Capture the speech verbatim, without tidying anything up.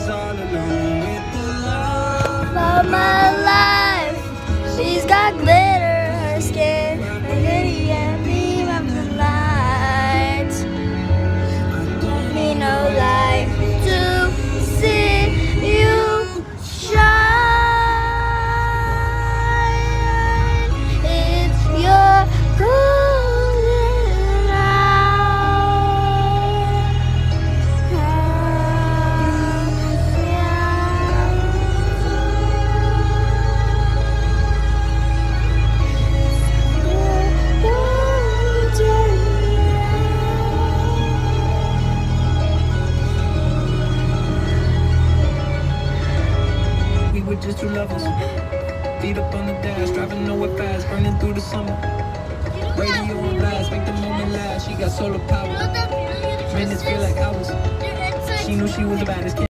was all alone with the love of my life. She's got glitter, her skin, her beauty and beam of the light. Don't need no light to see you shine. It's your golden hour. We were just two lovers, feet up on the dash, driving nowhere fast, burning through the summer. Radio on blast, make the moment last. She got solar power, minutes feel like hours. She knew she was the baddest kid.